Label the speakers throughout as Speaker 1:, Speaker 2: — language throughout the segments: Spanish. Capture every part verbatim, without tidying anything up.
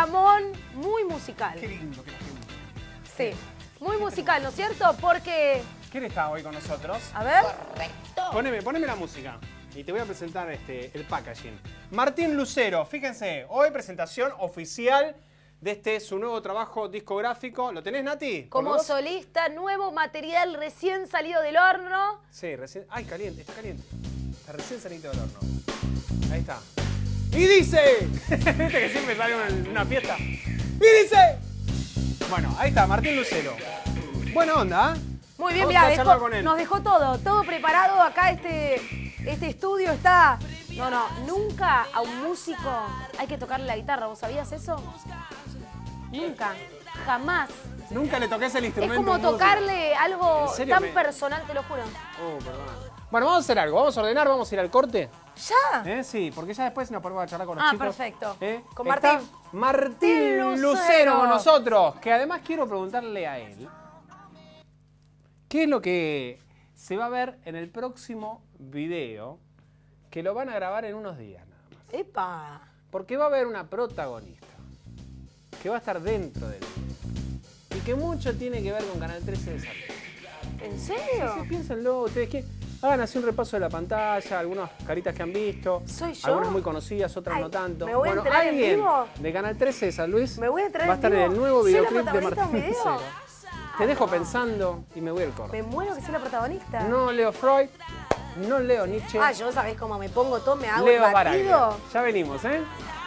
Speaker 1: programón muy musical.
Speaker 2: Qué lindo que la gente.
Speaker 1: Sí, muy musical, ¿no es cierto? Porque...
Speaker 2: ¿Quién está hoy con nosotros?
Speaker 1: A ver.
Speaker 3: Correcto.
Speaker 2: Poneme, poneme la música y te voy a presentar este, el packaging. Martín Lucero, fíjense, hoy presentación oficial de este su nuevo trabajo discográfico. ¿Lo tenés, Nati?
Speaker 1: Como
Speaker 2: vos?
Speaker 1: solista, nuevo material recién salido del horno.
Speaker 2: Sí, recién... Ay, caliente, está caliente. Está recién salido del horno. Ahí está. ¡Y dice! ¿Viste que siempre sale en una fiesta? ¡Y dice! Bueno, ahí está, Martín Lucero. Buena onda, ¿eh?
Speaker 1: Muy bien,
Speaker 2: Vamos a
Speaker 1: mirá,
Speaker 2: charlar
Speaker 1: dejó-
Speaker 2: con él.
Speaker 1: nos dejó todo, todo preparado. Acá este, este estudio está... No, no, nunca a un músico hay que tocarle la guitarra. ¿Vos sabías eso? Nunca, jamás.
Speaker 2: Nunca le toques el
Speaker 1: Es
Speaker 2: instrumento.
Speaker 1: como
Speaker 2: a un músico.
Speaker 1: tocarle algo
Speaker 2: ¿En serio
Speaker 1: tan
Speaker 2: me-
Speaker 1: personal, te lo juro.
Speaker 2: Oh, perdón. Bueno, vamos a hacer algo. Vamos a ordenar, vamos a ir al corte.
Speaker 1: ¿Ya?
Speaker 2: ¿Eh? Sí, porque ya después nos ponemos a charlar con los
Speaker 1: Ah,
Speaker 2: chicos.
Speaker 1: perfecto.
Speaker 2: ¿Eh?
Speaker 1: Con
Speaker 2: Está
Speaker 1: Martín.
Speaker 2: Martín
Speaker 1: Lucero.
Speaker 2: Lucero con nosotros. Que además quiero preguntarle a él qué es lo que se va a ver en el próximo video, que lo van a grabar en unos días nada más.
Speaker 1: ¡Epa!
Speaker 2: Porque va a haber una protagonista que va a estar dentro del video y que mucho tiene que ver con Canal trece de Salud.
Speaker 1: ¿En serio?
Speaker 2: Sí, piénsenlo, ustedes que hagan así un repaso de la pantalla, algunas caritas que han visto.
Speaker 1: ¿Soy yo?
Speaker 2: Algunas muy conocidas, otras
Speaker 1: Ay,
Speaker 2: no tanto.
Speaker 1: ¿me voy a
Speaker 2: bueno,
Speaker 1: enterar en
Speaker 2: alguien
Speaker 1: vivo?
Speaker 2: de Canal trece de San Luis
Speaker 1: ¿Me voy a enterar
Speaker 2: va a
Speaker 1: en
Speaker 2: estar en
Speaker 1: vivo?
Speaker 2: el nuevo
Speaker 1: ¿Soy la
Speaker 2: videoclip de
Speaker 1: protagonista
Speaker 2: Martín
Speaker 1: de un video?
Speaker 2: Lucero. Te dejo pensando y me voy al corte.
Speaker 1: Me muero que soy la protagonista.
Speaker 2: No leo Freud, no leo Nietzsche,
Speaker 1: Ah, yo sabés cómo me pongo todo, me hago
Speaker 2: leo
Speaker 1: el batido.
Speaker 2: Baraglia. Ya venimos, ¿eh?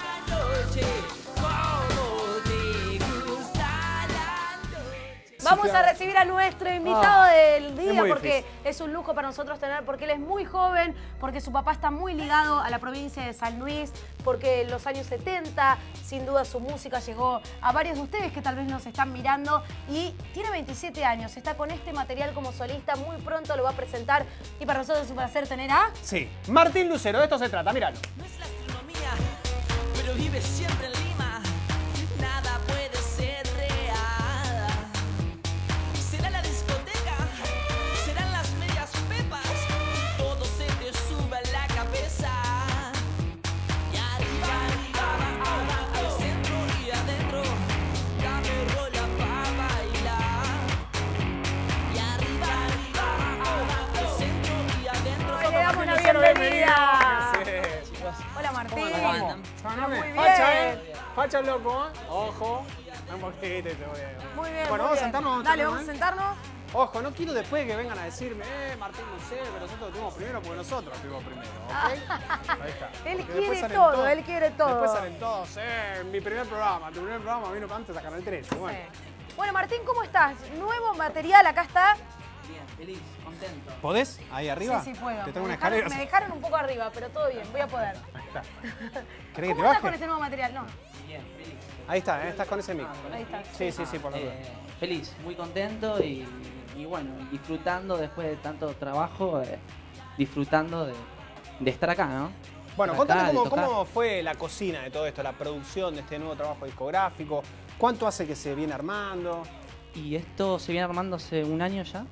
Speaker 1: Vamos a recibir a nuestro invitado
Speaker 2: Ah,
Speaker 1: del día
Speaker 2: es muy
Speaker 1: porque
Speaker 2: difícil.
Speaker 1: es un lujo para nosotros tener, porque él es muy joven, porque su papá está muy ligado a la provincia de San Luis, porque en los años setenta, sin duda su música llegó a varios de ustedes que tal vez nos están mirando y tiene veintisiete años, está con este material como solista, muy pronto lo va a presentar y para nosotros es un placer tener a...
Speaker 2: Sí. Martín Lucero, de esto se trata, míralo.
Speaker 4: No es la astronomía, pero vive siempre en Lima. Nada puede ser real. Será la discoteca, serán las medias pepas. Todo se te sube a la cabeza. Y arriba, arriba, al centro y adentro, dame rola pa' bailar. Y arriba, arriba, al centro y adentro.
Speaker 1: Le damos la
Speaker 2: Lucero,
Speaker 1: bienvenida.
Speaker 2: Sí.
Speaker 1: Hola Martín.
Speaker 4: andan?
Speaker 1: Muy bien.
Speaker 2: Facha, ¿eh? Facha loco, ¿eh? Ojo. Un poquito y te voy a...
Speaker 1: Muy bien,
Speaker 2: Bueno,
Speaker 1: muy
Speaker 2: vamos a
Speaker 1: bien.
Speaker 2: sentarnos. Vamos a
Speaker 1: Dale,
Speaker 2: charlar,
Speaker 1: vamos a
Speaker 2: ¿eh?
Speaker 1: sentarnos.
Speaker 2: Ojo, no quiero después que vengan a decirme, eh, Martín Lucero, que nosotros lo tuvimos primero porque nosotros lo tuvimos primero, ¿ok? Ahí está.
Speaker 1: Él
Speaker 2: Porque después
Speaker 1: quiere
Speaker 2: salen
Speaker 1: todo,
Speaker 2: todos-
Speaker 1: él quiere todo.
Speaker 2: Después salen todos, eh, mi primer programa, tu primer programa vino antes a Canal trece, bueno.
Speaker 1: Sí. Bueno, Martín, ¿cómo estás? Nuevo material, acá está.
Speaker 4: Bien, feliz, contento.
Speaker 2: ¿Podés? Ahí arriba.
Speaker 1: Sí, sí, puedo.
Speaker 2: Te tengo
Speaker 1: me,
Speaker 2: una
Speaker 1: dejaron,
Speaker 2: escalera.
Speaker 1: me dejaron un poco arriba, pero todo bien, voy a poder.
Speaker 2: Ahí está. ¿Querés que te
Speaker 1: ¿Cómo estás con
Speaker 2: baje?
Speaker 1: este nuevo material? No,
Speaker 4: Bien, feliz.
Speaker 2: Ahí está, eh, estás con ese mic.
Speaker 1: ahí está.
Speaker 2: Sí, sí, sí, por lo
Speaker 5: Eh,
Speaker 2: menos.
Speaker 5: feliz, muy contento y, y bueno, disfrutando después de tanto trabajo, eh, disfrutando de, de estar acá, ¿no?
Speaker 2: Bueno,
Speaker 5: Estar
Speaker 2: contame
Speaker 5: acá, de
Speaker 2: cómo,
Speaker 5: tocar.
Speaker 2: cómo fue la cocina de todo esto, la producción de este nuevo trabajo discográfico. ¿Cuánto hace que se viene armando?
Speaker 5: Y esto se viene armando hace un año ya.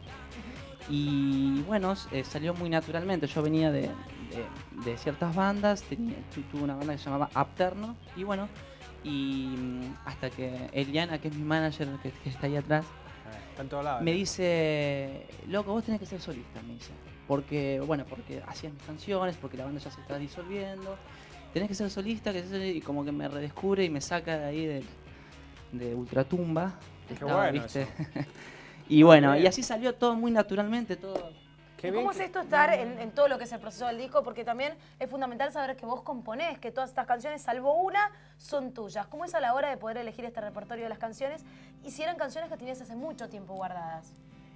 Speaker 5: Y bueno, eh, salió muy naturalmente. Yo venía de, de- de ciertas bandas, tenía, tu- tuve una banda que se llamaba Apterno. Y bueno, y mm, hasta que Eliana, que es mi manager, que, que está ahí atrás,
Speaker 2: Eh, está en todos lados.
Speaker 5: me dice, loco, vos tenés que ser solista, me dice. Porque, bueno, porque hacías mis canciones, porque la banda ya se está disolviendo. Tenés que ser solista, que ser- y como que me redescubre y me saca de ahí de, de Ultratumba. que
Speaker 2: Qué
Speaker 5: estaba,
Speaker 2: bueno
Speaker 5: ¿viste?
Speaker 2: eso.
Speaker 5: Y bueno,
Speaker 2: bien.
Speaker 5: y así salió todo muy naturalmente, todo.
Speaker 2: Qué
Speaker 1: ¿Y
Speaker 2: bien
Speaker 1: ¿Cómo es
Speaker 2: que-
Speaker 1: esto estar en, en todo lo que es el proceso del disco? Porque también es fundamental saber que vos componés, que todas estas canciones, salvo una, son tuyas. ¿Cómo es a la hora de poder elegir este repertorio de las canciones? Y si eran canciones que tenías hace mucho tiempo guardadas.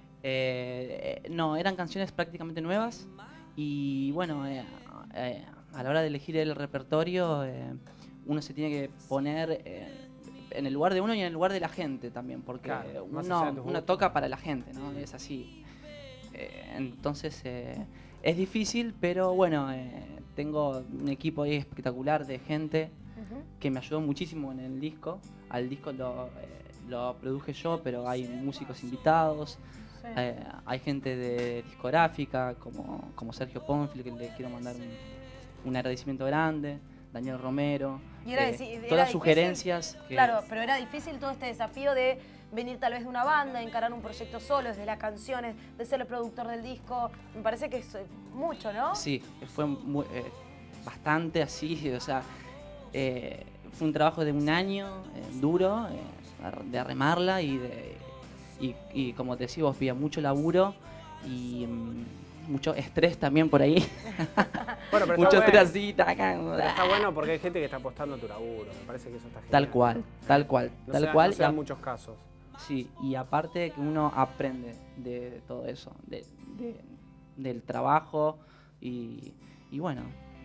Speaker 5: Eh, eh, no, eran canciones prácticamente nuevas. Y bueno, eh, eh, a la hora de elegir el repertorio, eh, uno se tiene que poner eh, en el lugar de uno y en el lugar de la gente también, porque
Speaker 2: Claro, más
Speaker 5: uno,
Speaker 2: allá de tus
Speaker 5: uno
Speaker 2: gustos.
Speaker 5: toca para la gente, ¿no? Es así. Eh, entonces eh, es difícil, pero bueno, eh, tengo un equipo ahí espectacular de gente
Speaker 1: Ujú.
Speaker 5: que me ayudó muchísimo en el disco. Al disco lo, eh, lo produje yo, pero hay músicos invitados.
Speaker 1: Sí.
Speaker 5: Eh, hay gente de discográfica como, como Sergio Ponfil, que le quiero mandar un, un agradecimiento grande. Daniel Romero,
Speaker 1: Y era
Speaker 5: eh,
Speaker 1: deci- era
Speaker 5: todas
Speaker 1: difícil,
Speaker 5: sugerencias. Que,
Speaker 1: Claro, pero era difícil todo este desafío de venir tal vez de una banda, encarar un proyecto solo, desde las canciones, de ser el productor del disco. Me parece que es eh, mucho, ¿no?
Speaker 5: Sí, fue muy, eh, bastante así, o sea, eh, fue un trabajo de un año eh, duro, eh, de remarla y, de, y, y como te decía, vos había mucho laburo y mm, mucho estrés también por ahí.
Speaker 2: Bueno, pero
Speaker 5: mucho
Speaker 2: está
Speaker 5: estrés
Speaker 2: bueno.
Speaker 5: así, taca,
Speaker 2: Pero está bueno porque hay gente que está apostando a tu laburo. Me parece que eso está genial.
Speaker 5: tal cual, tal cual,
Speaker 2: No
Speaker 5: tal
Speaker 2: se da-
Speaker 5: cual.
Speaker 2: No se dan
Speaker 5: y a-
Speaker 2: muchos casos.
Speaker 5: Sí, y aparte que uno aprende de todo eso, de, de- del trabajo y, y bueno,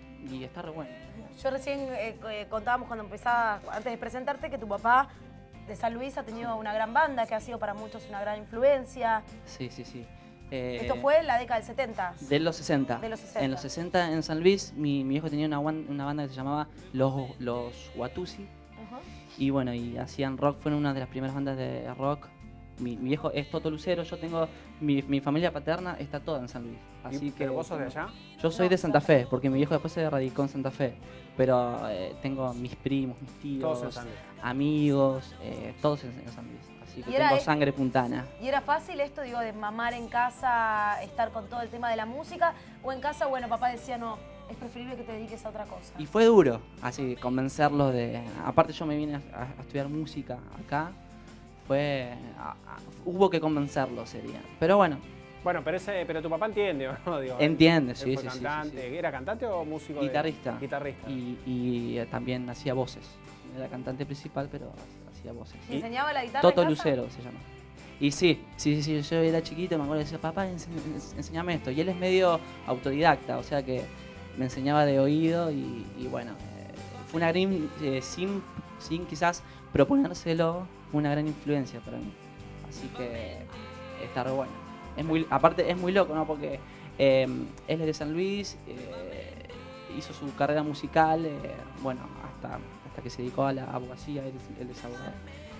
Speaker 5: y está re bueno.
Speaker 1: Yo recién eh, eh, contábamos cuando empezaba, antes de presentarte, que tu papá de San Luis ha tenido una gran banda, que ha sido para muchos una gran influencia.
Speaker 5: Sí, sí, sí. Eh,
Speaker 1: Esto fue en la década del setenta.
Speaker 5: De los sesenta.
Speaker 1: De los sesenta.
Speaker 5: En los sesenta en San Luis, mi, mi viejo tenía una, guan- una banda que se llamaba Los, los Watusi.
Speaker 1: Ujú.
Speaker 5: Y bueno, y hacían rock, fueron una de las primeras bandas de rock. Mi, mi viejo es Toto Lucero, yo tengo, mi, mi familia paterna está toda en San Luis. Así
Speaker 2: ¿Y-
Speaker 5: que,
Speaker 2: ¿Pero vos sos de allá?
Speaker 5: Yo soy
Speaker 1: No,
Speaker 5: de Santa
Speaker 1: Santa Fe.
Speaker 5: Fe, porque mi viejo después se radicó en Santa Fe. Pero eh, tengo mis primos, mis tíos,
Speaker 2: Todos en San Luis.
Speaker 5: amigos, eh, todos en, en San Luis. Así que
Speaker 1: Y era
Speaker 5: tengo
Speaker 1: e-
Speaker 5: sangre puntana.
Speaker 1: ¿Y era fácil esto, digo, de mamar en casa, estar con todo el tema de la música? ¿O en casa, bueno, papá decía, no, es preferible que te dediques a otra cosa?
Speaker 5: Y fue duro, así convencerlos de... Aparte yo me vine a, a estudiar música acá, fue... a- a- hubo que convencerlos, sería. Pero bueno,
Speaker 2: Bueno, pero ese, pero tu papá entiende, ¿o no? Digo,
Speaker 5: entiende,
Speaker 2: él
Speaker 5: sí,
Speaker 2: fue
Speaker 5: sí, sí,
Speaker 2: cantante.
Speaker 5: sí, sí.
Speaker 2: ¿Era cantante o músico? de-
Speaker 5: Guitarrista.
Speaker 2: Guitarrista.
Speaker 5: Y, y, eh, también hacía voces. Era cantante principal, pero hacía voces.
Speaker 1: ¿Y enseñaba la guitarra
Speaker 5: Toto
Speaker 1: en casa?
Speaker 5: Lucero se llama. Y sí, sí, sí, sí, yo era chiquito, me acuerdo, decía, papá, ense- ense- enséñame esto. Y él es medio autodidacta, o sea que me enseñaba de oído y, y bueno, eh, fue una gran, eh, sin, sin quizás proponérselo, fue una gran influencia para mí. Así que está re bueno. Es muy, aparte es muy loco, ¿no? Porque eh, él es de San Luis, eh, hizo su carrera musical, eh, bueno, hasta, hasta que se dedicó a la abogacía, él es, él es abogado.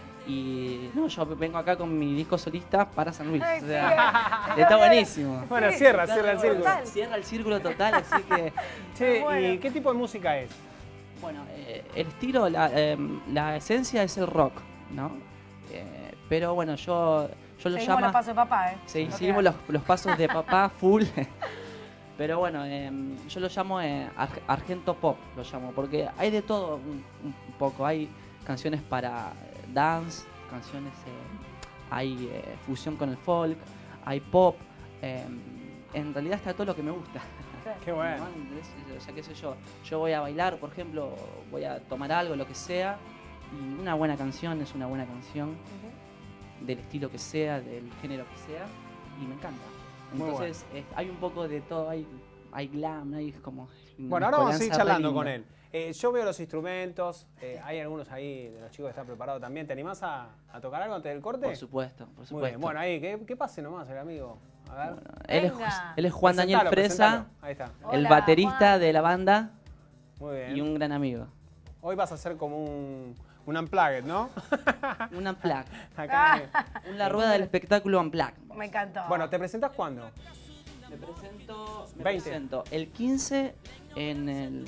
Speaker 5: Y no, yo vengo acá con mi disco solista para San Luis.
Speaker 1: Ay,
Speaker 5: O
Speaker 1: sí,
Speaker 5: sea,
Speaker 1: eh,
Speaker 5: está
Speaker 1: eh,
Speaker 5: buenísimo.
Speaker 2: Bueno,
Speaker 1: Sí,
Speaker 2: cierra,
Speaker 1: claro,
Speaker 2: cierra el círculo.
Speaker 1: total.
Speaker 5: Cierra el círculo total, así que,
Speaker 2: Che,
Speaker 1: Bueno.
Speaker 2: ¿y qué tipo de música es?
Speaker 5: bueno, eh, el estilo, la, eh, la esencia es el rock, ¿no? Eh, pero bueno, yo, yo lo
Speaker 1: Seguimos
Speaker 5: llamo...
Speaker 1: los pasos de papá, ¿eh?
Speaker 5: Sí,
Speaker 1: No
Speaker 5: seguimos
Speaker 1: queda.
Speaker 5: los, los pasos de papá full. Pero bueno, eh, yo lo llamo eh, ar- Argento Pop, lo llamo, porque hay de todo un, un poco. Hay canciones para eh, dance, canciones, eh, hay eh, fusión con el folk, hay pop. eh, en realidad está todo lo que me gusta.
Speaker 2: Qué bueno.
Speaker 5: ¿No? ¿Entendés? O sea, qué sé yo, yo voy a bailar, por ejemplo, voy a tomar algo, lo que sea, y una buena canción es una buena canción
Speaker 1: Ujú.
Speaker 5: del estilo que sea, del género que sea, y me encanta.
Speaker 2: Muy
Speaker 5: Entonces, es- hay un poco de todo, hay, hay glam, hay como... una
Speaker 2: Bueno, ahora vamos a seguir
Speaker 5: mezcolanza re
Speaker 2: charlando
Speaker 5: linda.
Speaker 2: con él. Eh, yo veo los instrumentos, eh, hay algunos ahí de los chicos que están preparados también. ¿Te animás a, a tocar algo antes del corte?
Speaker 5: Por supuesto, por
Speaker 2: Muy
Speaker 5: supuesto.
Speaker 2: bien, bueno, ahí, que, que pase nomás el amigo. A ver.
Speaker 5: Bueno, él, es,
Speaker 1: Venga.
Speaker 5: él es Juan Daniel
Speaker 2: Presentalo,
Speaker 5: Fresa,
Speaker 2: presentalo. Ahí está.
Speaker 5: el
Speaker 1: Hola,
Speaker 5: baterista
Speaker 1: Juan.
Speaker 5: de la banda
Speaker 2: Muy bien.
Speaker 5: y un gran amigo.
Speaker 2: Hoy vas a hacer como un, un unplugged, ¿no?
Speaker 5: Un unplug.
Speaker 2: Acá.
Speaker 5: La rueda del espectáculo unplug.
Speaker 1: Me encantó.
Speaker 2: Bueno, ¿te presentás cuándo?
Speaker 5: Me presento, me
Speaker 2: veinte.
Speaker 5: presento el quince en el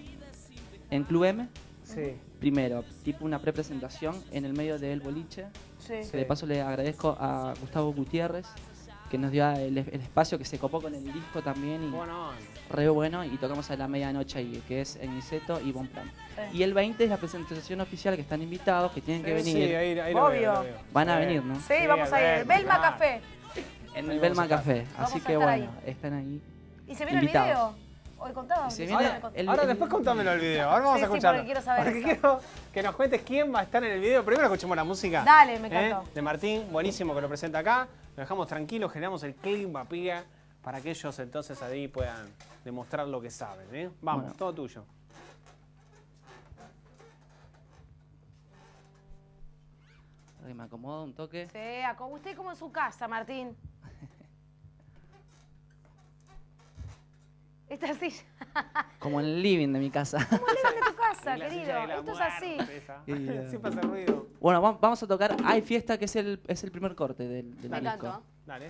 Speaker 5: en Club M,
Speaker 2: Sí.
Speaker 5: primero, tipo una prepresentación en el medio del boliche.
Speaker 1: sí.
Speaker 5: Que de paso le agradezco a Gustavo Gutiérrez, que nos dio el, el espacio, que se copó con el disco también y
Speaker 2: Bueno,
Speaker 5: re bueno, y tocamos a la medianoche ahí, que es en Niceto y Bonplan.
Speaker 1: Sí.
Speaker 5: Y el veinte es la presentación oficial, que están invitados, que tienen que
Speaker 2: sí,
Speaker 5: venir.
Speaker 2: sí, ahí, ahí lo
Speaker 1: Obvio.
Speaker 2: veo, lo veo.
Speaker 5: Van a
Speaker 2: Sí.
Speaker 5: venir, ¿no?
Speaker 1: Sí, vamos a ir.
Speaker 2: Alberto,
Speaker 1: Belma
Speaker 2: claro.
Speaker 1: Café.
Speaker 5: En
Speaker 2: Ahí
Speaker 5: el
Speaker 2: vamos
Speaker 5: Belma
Speaker 2: a estar.
Speaker 5: Café,
Speaker 1: Vamos
Speaker 5: así
Speaker 1: a
Speaker 5: que
Speaker 1: estar
Speaker 5: bueno, están ahí.
Speaker 1: ¿Y se vio el
Speaker 5: Invitados.
Speaker 1: video? Hoy contabas.
Speaker 5: Se
Speaker 1: Sí,
Speaker 5: viene
Speaker 1: me contaste.
Speaker 5: el-
Speaker 2: Ahora
Speaker 5: el-
Speaker 2: después contámelo el video, ahora vamos
Speaker 1: Sí,
Speaker 2: a
Speaker 1: sí,
Speaker 2: escucharlo.
Speaker 1: porque quiero saber
Speaker 2: Porque
Speaker 1: eso.
Speaker 2: quiero que nos cuentes quién va a estar en el video. Primero escuchemos la música.
Speaker 1: Dale, me
Speaker 2: ¿eh?
Speaker 1: encantó.
Speaker 2: De Martín, buenísimo que lo presenta acá. Lo dejamos tranquilo, generamos el clip, papiga, para que ellos entonces ahí puedan demostrar lo que saben. ¿eh? Vamos,
Speaker 5: Bueno.
Speaker 2: todo tuyo.
Speaker 5: Ahí me acomodo un toque.
Speaker 1: Sí, como usted como en su casa, Martín. Esta silla.
Speaker 5: Como en el living de mi casa.
Speaker 1: ¿Cómo le de tu casa,
Speaker 2: La
Speaker 1: querido?
Speaker 2: silla de la
Speaker 1: Esto es
Speaker 2: muerte,
Speaker 1: así.
Speaker 2: esa.
Speaker 5: Y, eh,
Speaker 2: Siempre hace ruido.
Speaker 5: Bueno, vam- vamos a tocar Hay Fiesta, que es el, es el primer corte del, del
Speaker 1: Me
Speaker 5: disco.
Speaker 1: encantó.
Speaker 2: Dale.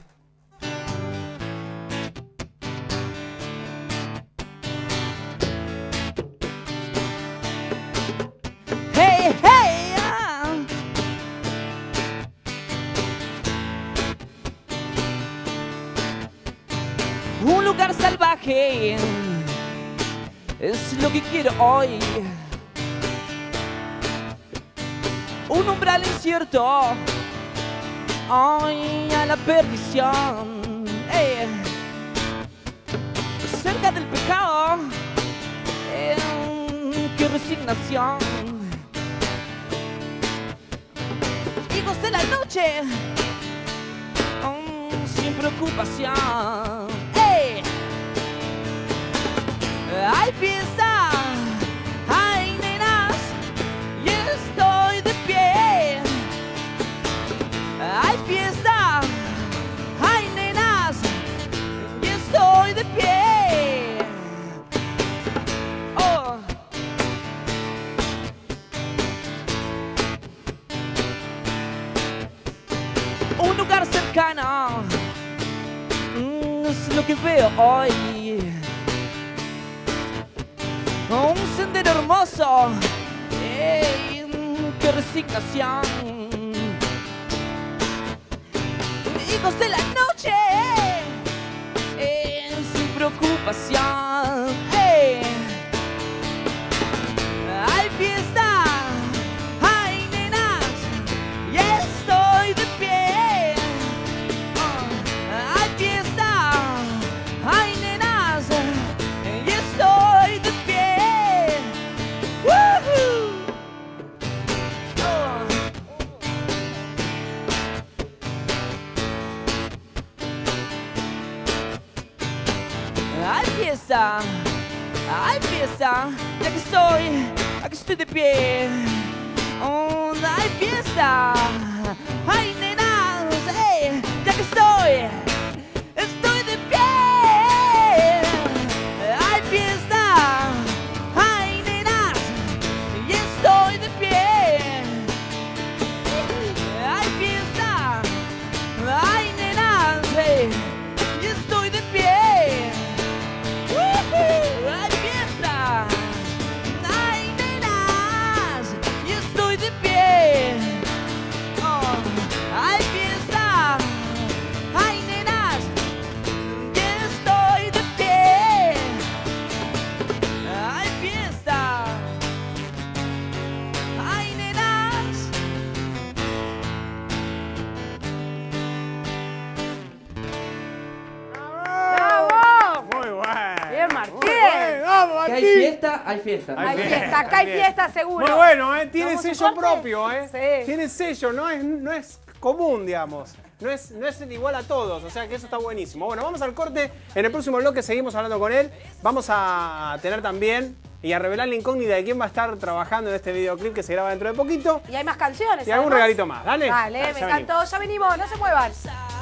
Speaker 4: Un lugar salvaje es lo que quiero hoy. Un umbral incierto, hoy a la perdición. Ey. Cerca del pecado, eh, qué resignación. Hijos de la noche, oh, sin preocupación. Ey. Hay fiesta, hay nenas y estoy de pie. Hay fiesta, hay nenas y estoy de pie. Oh. Un lugar cercano, mm, es lo que veo hoy. Un sendero hermoso, ey, qué resignación. Hijos de la noche, ey, sin preocupación. Ey. Hay fiesta, hay nenas y estoy de pie. Oh. Hay fiesta, hay nenas y estoy de pie. Hay fiesta, hay fiesta, ya que estoy, aquí estoy de pie. Oh, hay fiesta, hay nenas, hey, ya que estoy, estoy de pie. Hay fiesta, hay nenas, y estoy de pie. Hay fiesta, hay nenas, hey, y estoy de pie. Hay fiesta, hay nenas y estoy de pie. Oh, hay fiesta, hay nenas y estoy de pie. Hay fiesta, hay nenas.
Speaker 1: ¡Bravo!
Speaker 2: Muy bueno.
Speaker 1: Bien, Martín.
Speaker 2: Muy bueno. Vamos,
Speaker 5: Que hay
Speaker 2: Martín.
Speaker 5: fiesta, hay fiesta.
Speaker 2: Hay
Speaker 1: Hay
Speaker 2: fiesta,
Speaker 1: fiesta, acá hay
Speaker 2: hay fiesta.
Speaker 1: fiesta seguro.
Speaker 2: Muy bueno, ¿eh? Tiene
Speaker 1: ¿Vamos a un
Speaker 2: sello
Speaker 1: corte?
Speaker 2: propio, ¿eh?
Speaker 1: Sí.
Speaker 2: Tiene sello, no es, no es común, digamos. No es, no es igual a todos, o sea que eso está buenísimo. Bueno, vamos al corte. En el próximo bloque seguimos hablando con él. Vamos a tener también y a revelar la incógnita de quién va a estar trabajando en este videoclip que se graba dentro de poquito.
Speaker 1: Y hay más canciones.
Speaker 2: Y algún
Speaker 1: además.
Speaker 2: regalito más. Dale.
Speaker 1: Dale,
Speaker 2: Ah,
Speaker 1: me
Speaker 2: ya
Speaker 1: encantó. Ya venimos, no se muevan.